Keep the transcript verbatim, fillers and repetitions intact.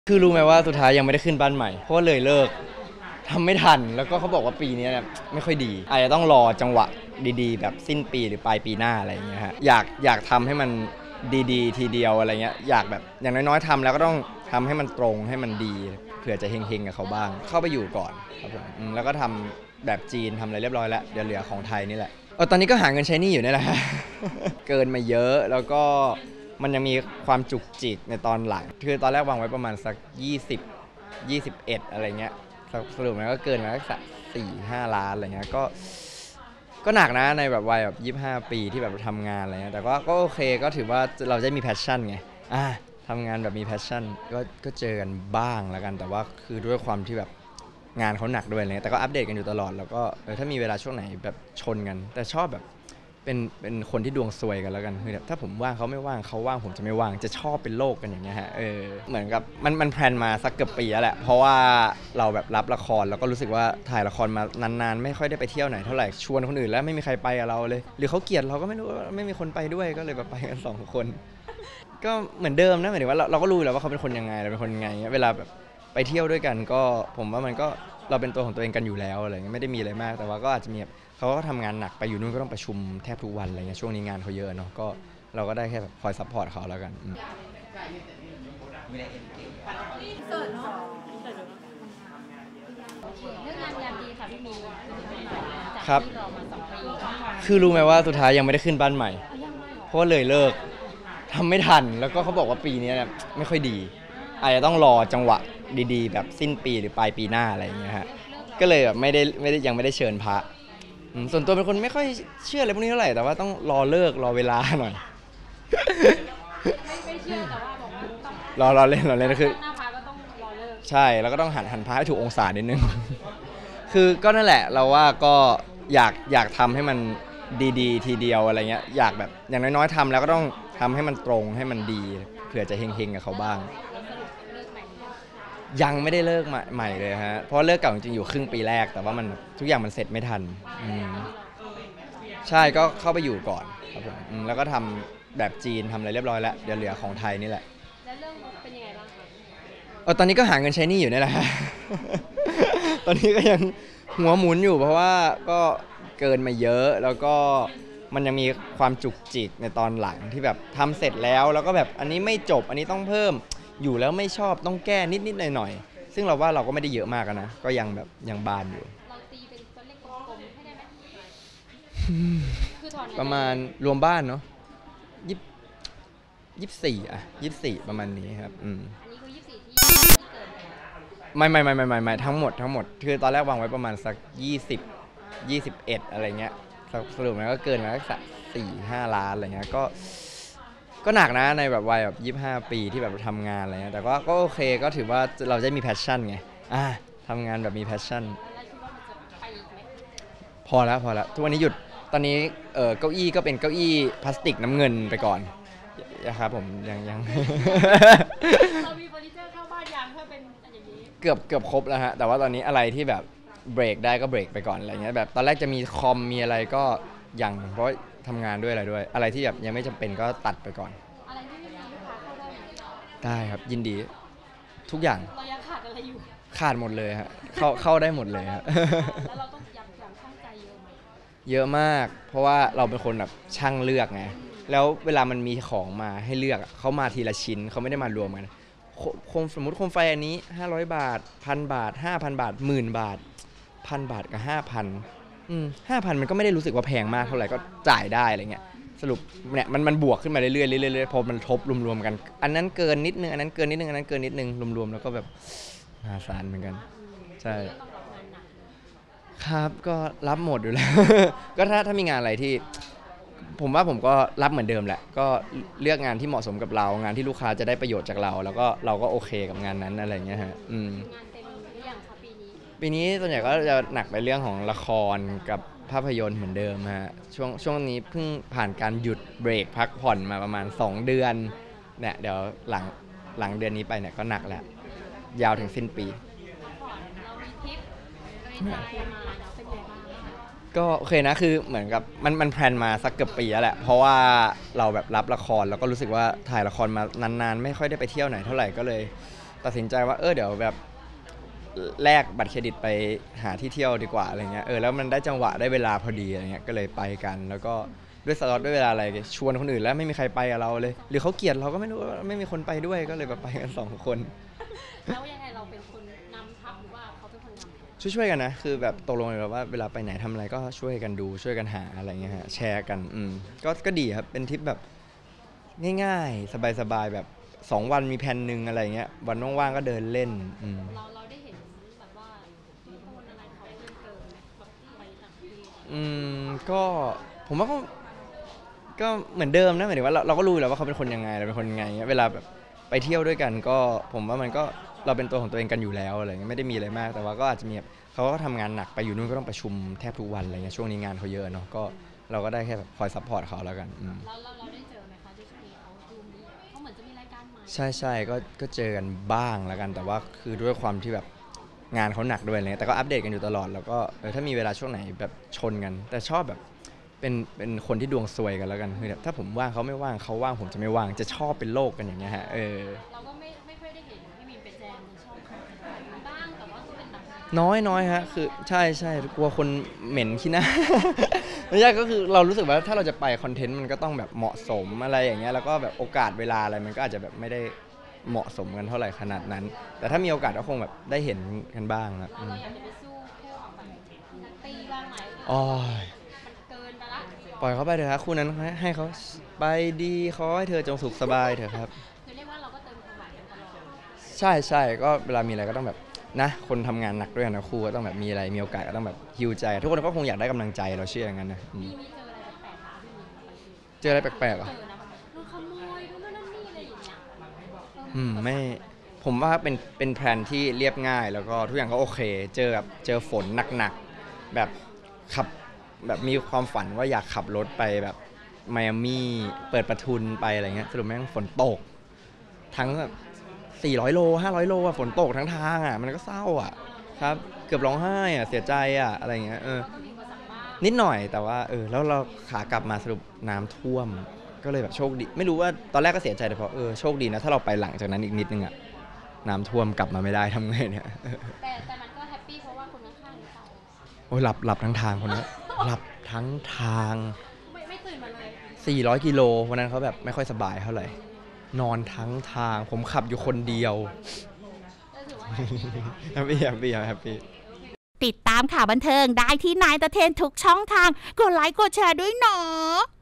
คือรู้ไหมว่าสุดท้ายยังไม่ได้ขึ้นบ้านใหม่เพราะว่าเลยเลิกทำไม่ทันแล้วก็เขาบอกว่าปีนี้เนี่ยไม่ค่อยดีอาจจะต้องรอจังหวะดีๆแบบสิ้นปีหรือปลายปีหน้าอะไรอย่างเงี้ยฮะอยากอยากทำให้มันดีๆทีเดียวอะไรเงี้ยอยากแบบอย่างน้อยๆทำแล้วก็ต้องทำให้มันตรงให้มันดีเผื่อจะเฮงๆกับเขาบ้างเข้าไปอยู่ก่อนครับผมแล้วก็ทำแบบจีนทำอะไรเรียบร้อยแล้วเดี๋ยวเหลือของไทยนี่แหละเออตอนนี้ก็หาเงินใช้หนี้อยู่นี่แหละ เกินมาเยอะแล้วก็มันยังมีความจุกจิกในตอนหลังคือตอนแรกวางไว้ประมาณสักยี่สิบ ยี่สิบเอ็ดอะไรเงี้ยสรุปมันก็เกินมาสักสี่ห้าล้านอะไรเงี้ยก็ก็หนักนะในแบบวัยแบบยี่สิบห้าปีที่แบบทำงานอะไรเงี้ยแต่ก็ก็โอเคก็ถือว่าเราจะมีแพชชั่นไงอ่ะทำงานแบบมีแพชชั่นก็ก็เจอกันบ้างแล้วกันแต่ว่าคือด้วยความที่แบบงานเขาหนักด้วยอะไรเงี้ยแต่ก็อัปเดตกันอยู่ตลอดแล้วก็เออถ้ามีเวลาช่วงไหนแบบชนกันแต่ชอบแบบเป็นเป็นคนที่ดวงซวยกันแล้วกันคือแบบถ้าผมว่างเขาไม่ว่างเขาว่างผมจะไม่ว่างจะชอบเป็นโลกกันอย่างเงี้ยฮะเออเหมือนกับมันมันแพลนมาสักเกือบปีแล้วแหละเพราะว่าเราแบบรับละครแล้วก็รู้สึกว่าถ่ายละครมานานๆไม่ค่อยได้ไปเที่ยวไหนเท่าไหร่ชวนคนอื่นแล้วไม่มีใครไปกับเราเลยหรือเขาเกลียดเราก็ไม่รู้ไม่มีคนไปด้วยก็เลยแบบไปกันสองคนก็เหมือนเดิมนะหมายถึงว่าเราเราก็รู้แล้วว่าเขาเป็นคนยังไงเราเป็นคนยังไงเวลาแบบไปเที่ยวด้วยกันก็ผมว่ามันก็เราเป็นตัวของตัวเองกันอยู่แล้วอะไรเงี้ยไม่ได้มีอะไรมากแต่ว่าก็อาจจะมีเขาก็ทำงานหนักไปอยู่นู่นก็ต้องประชุมแทบทุกวันอะไรเงี้ยช่วงนี้งานเขาเยอะเนาะก็เราก็ได้แค่แบบคอยซัพพอร์ตเขาแล้วกันเสิร์ชเนาะเรื่องงานยามดีค่ะพี่มีครับจากที่รอมาสองปีคือรู้ไหมว่าสุดท้ายยังไม่ได้ขึ้นบ้านใหม่เพราะว่าเลยเลิกทำไม่ทันแล้วก็เขาบอกว่าปีนี้เนี่ยไม่ค่อยดีอาจจะต้องรอจังหวะดีๆแบบสิ้นปีหรือปลายปีหน้าอะไรอย่างเงี้ยฮะก็เลยแบบไม่ได้ไม่ได้ยังไม่ได้เชิญพระส่วนตัวเป็นคนไม่ค่อยเชื่ออะไรพวกนี้เท่าไหร่แต่ว่าต้องรอเลิกรอเวลาหน่อยไม่ไม่เชื่อแต่ว่าบอกว่าต้องรอรอเล่นรอเล่นก็คือหน้าพาก็ต้องรอเลิกใช่แล้วก็ต้องหันหันพระให้ถูกองศานิดนึงคือก็นั่นแหละเราว่าก็อยากอยากทำให้มันดีๆทีเดียวอะไรเงี้ยอยากแบบอย่างน้อยๆทำแล้วก็ต้องทำให้มันตรงให้มันดีเผื่อจะเฮงๆกับเขาบ้างยังไม่ได้เลิกใหม่เลยฮะเพราะเลิกเก่าจริงๆอยู่ครึ่งปีแรกแต่ว่ามันทุกอย่างมันเสร็จไม่ทันใช่ก็เข้าไปอยู่ก่อนครับผมแล้วก็ทำแบบจีนทำอะไรเรียบร้อยแล้วเดี๋ยวเหลือของไทยนี่แหละแล้วเรื่องเป็นยังไงบ้างคะเออตอนนี้ก็หาเงินใช้หนี้อยู่นี่แหละตอนนี้ก็ยังหัวหมุนอยู่เพราะว่าก็เกินมาเยอะแล้วก็มันยังมีความจุกจิกในตอนหลังที่แบบทำเสร็จแล้วแล้วก็แบบอันนี้ไม่จบอันนี้ต้องเพิ่มอยู่แล้วไม่ชอบต้องแก้นิดๆหน่อยๆซึ่งเราว่าเราก็ไม่ได้เยอะมากนะก็ยังแบบยังบานอยู่เราตีเป็นตัวเลขกลมๆให้ได้ไหมคือถอนประมาณรวมบ้านเนาะยี่ยี่สิบสี่อะยี่สิบสี่ประมาณนี้ครับอืมอันนี้คือยี่สิบสี่ที่ที่เกิดไม่ไม่ไม่ไม่ไม่ไม่ทั้งหมดทั้งหมดคือตอนแรกวางไว้ประมาณสักยี่สิบ ยี่สิบเอ็ดอะไรเงี้ยสรุปมันก็เกินมาสักสี่ห้าล้านอะไรเงี้ยก็ก็หนักนะในแบบวัยแบบยี่สิบห้าปีที่แบบทำงานอะไรเงี้ยแต่ก็ก็โอเคก็ถือว่าเราจะมีแพชชั่นไงอ่ะทำงานแบบมีแพชชั่นแล้วคิดว่ามันจะไปอีกไหมพอแล้วพอแล้วทุกวันนี้หยุดตอนนี้เออเก้าอี้ก็เป็นเก้าอี้พลาสติกน้ำเงินไปก่อนนะครับผมยังยังเรามีเฟอร์นิเจอร์เข้าบ้านยังเพื่อเป็นอย่างนี้เกือบเกือบครบแล้วฮะแต่ว่าตอนนี้อะไรที่แบบเบรกได้ก็เบรกไปก่อนอะไรเงี้ยแบบตอนแรกจะมีคอมมีอะไรก็ยังเพราะทำงานด้วยอะไรด้วยอะไรที่แบบยังไม่จำเป็นก็ตัดไปก่อนอะไรที่ไม่มีลูกค้าเข้าได้ไหมได้ครับยินดีทุกอย่างเรายังขาดอะไรอยู่ขาดหมดเลยฮะเข้าเข้าได้หมดเลยฮะแล้วเราต้องย้ำย้ำช่างใจเยอะไหมเยอะมากเพราะว่าเราเป็นคนแบบช่างเลือกไงแล้วเวลามันมีของมาให้เลือกเขามาทีละชิ้นเขาไม่ได้มารวมกันโคมสมมติโคมไฟอันนี้ห้าร้อยบาท หนึ่งพัน บาท ห้าพัน บาท หนึ่งหมื่น บาท หนึ่งพัน บาทกับ ห้าพัน อืม ห้าพัน มันก็ไม่ได้รู้สึกว่าแพงมากเท่าไหร่ก็จ่ายได้อะไรเงี้ยสรุปเนี่ยมันมันบวกขึ้นมาเรื่อยๆเรื่อยๆพอมันทบรวมๆกันอันนั้นเกินนิดนึงอันนั้นเกินนิดนึงอันนั้นเกินนิดนึงรวมๆแล้วก็แบบมหาศาลเหมือนกันใช่ครับก็รับหมดอยู่แล้ว ก็ถ้าถ้ามีงานอะไรที่ผมว่าผมก็รับเหมือนเดิมแหละก็เลือกงานที่เหมาะสมกับเรางานที่ลูกค้าจะได้ประโยชน์จากเราแล้วก็เราก็โอเคกับงานนั้นอะไรเงี้ยฮะอืมงานเต็มหรือยังคะปีนี้ปีนี้ส่วนใหญ่ก็จะหนักไปเรื่องของละครกับภาพยนตร์เหมือนเดิมฮะช่วงช่วงนี้เพิ่งผ่านการหยุดเบรกพักผ่อนมาประมาณสองเดือนเนี่ยเดี๋ยวหลังหลังเดือนนี้ไปเนี่ยก็หนักแล้วยาวถึงสิ้นปีเรามีทริปบริจาคมาเนาะเป็นไงบ้างก็โอเคนะคือเหมือนกับมันมันแพลนมาสักเกือบปีแล้วแหละเพราะว่าเราแบบรับละครแล้วก็รู้สึกว่าถ่ายละครมานานๆไม่ค่อยได้ไปเที่ยวไหนเท่าไหร่ก็เลยตัดสินใจว่าเออเดี๋ยวแบบแลกบัตรเครดิตไปหาที่เที่ยวดีกว่าอะไรเงี้ยเออแล้วมันได้จังหวะได้เวลาพอดีอะไรเงี้ยก็เลยไปกันแล้วก็ด้วยสล็อตด้วยเวลาอะไรชวนคนอื่นแล้วไม่มีใครไปกับเราเลยหรือเขาเกลียดเราก็ไม่รู้ไม่มีคนไปด้วยก็เลยแบบไปกันสองคนแล้วยังไงเราเป็นคนนำทัพหรือว่าเขาเป็นคนนำช่วยๆกันนะคือแบบตกลงเลยว่าเวลาไปไหนทำอะไรก็ช่วยกันดูช่วยกันหาอะไรเงี้ยฮะแชร์กันอืมก็ก็ดีครับเป็นทริปแบบง่ายๆสบายๆแบบสองวันมีแผนหนึ่งอะไรเงี้ยวันว่างๆก็เดินเล่นอืมเราเราได้เห็นแบบว่าที่โพสอะไรเขาเพิ่มเติมไหมแบบไปต่างประเทศอืมก็ผมว่าก็ก็เหมือนเดิมนะหมายถึงว่าเราเราก็รู้แล้วว่าเขาเป็นคนยังไงเราเป็นคนยังไงเวลาแบบไปเที่ยวด้วยกันก็ผมว่ามันก็เราเป็นตัวของตัวเองกันอยู่แล้วอะไรเงี้ยไม่ได้มีอะไรมากแต่ว่าก็อาจจะมีแบบเขาก็ทำงานหนักไปอยู่นู่นก็ต้องประชุมแทบทุกวันอะไรเงี้ยช่วงนี้งานเขาเยอะเนาะก็เราก็ได้แค่แบบคอยซัพพอร์ตเขาแล้วกันอืมเราเราเราได้เจอไหมคะที่ช่วงนี้เขาดูมีเขาเหมือนจะมีรายการใหม่ใช่ใช่ก็ก็เจอกันบ้างแล้วกันแต่ว่าคือด้วยความที่แบบงานเขาหนักด้วยอะไรเงี้ยแต่ก็อัปเดตกันอยู่ตลอดแล้วก็เออถ้ามีเวลาช่วงไหนแบบชนกันแต่ชอบแบบเป็นเป็นคนที่ดวงซวยกันแล้วกันคือแบบถ้าผมว่างเขาไม่ว่างเขาว่างผมจะไม่ว่างจะชอบเป็นโลกกันอย่างเงี้ยฮะเออเราก็ไม่ไม่ค่อยได้เห็นพี่มีนไปแจมในช่องเขาบ้างแต่ว่าก็เป็นแบบน้อยน้อยฮะคือใช่ใช่กลัวคนเหม็นขี้หน้า ไม่ใช่ก็คือเรารู้สึกว่าถ้าเราจะไปคอนเทนต์มันก็ต้องแบบเหมาะสมอะไรอย่างเงี้ยแล้วก็แบบโอกาสเวลาอะไรมันก็อาจจะแบบไม่ได้เหมาะสมกันเท่าไหร่ขนาดนั้นแต่ถ้ามีโอกาสก็คงแบบได้เห็นกันบ้างนะเราเราอยากจะไปสู้คู่กับแบบนักตีบ้างไหมอ๋อมันเกินไปละปล่อยเขาไปเถอะครับคู่นั้นให้เขาไปดีขอให้เธอจงสุขสบายเถอะครับคือเรียกว่าเราก็เติมความหมายกันตลอดใช่ใช่ก็เวลามีอะไรก็ต้องแบบนะคนทำงานหนักด้วยกันนะครูก็ต้องแบบมีอะไรมีโอกาสก็ต้องแบบฮิวใจทุกคนก็คงอยากได้กำลังใจเราเชื่ออย่างนั้นนะมีมีเจออะไรแปลกๆคะพี่มีนเจออะไรแปลกๆอ่ะเจอนะโดนขโมยโดนนั่นนี่อะไรอย่างเงี้ยอืมไม่ผมว่าเป็นเป็นแพลนที่เรียบง่ายแล้วก็ทุกอย่างก็โอเคเจอแบบเจอฝนหนักๆแบบขับแบบมีความฝันว่าอยากขับรถไปแบบไมอามี่เปิดประทุนไปอะไรเงี้ยสรุปแม่งฝนตกทั้งแบบสี่ร้อยโลห้าร้อยโลอ่ะฝนตกทั้งทางอ่ะมันก็เศร้าอ่ะครับเกือบร้องไห้อ่ะเสียใจอ่ะอะไรเงี้ยเออนิดหน่อยแต่ว่าเออแล้วเราขากลับมาสรุปน้ำท่วมก็เลยแบบโชคดีไม่รู้ว่าตอนแรกก็เสียใจแต่พอเออโชคดีนะถ้าเราไปหลังจากนั้นอีกนิดนึงอ่ะน้ำท่วมกลับมาไม่ได้ทำไงเนี่ยแต่แต่มันก็แฮปปี้เพราะว่าคนข้างๆหรือเปล่าโอ้ยหลับหลับทั้งทางคนนี้หลับทั้งทางไม่ไม่ตื่นมาเลยสี่ร้อยกิโลวันนั้นเขาแบบไม่ค่อยสบายเท่าไหร่นอนทั้งทางผมขับอยู่คนเดียวแฮปปี้แฮปปี้แฮปปี้ติดตามข่าวบันเทิงได้ที่นายตะเทนทุกช่องทางกดไลค์กดแชร์ด้วยเนาะ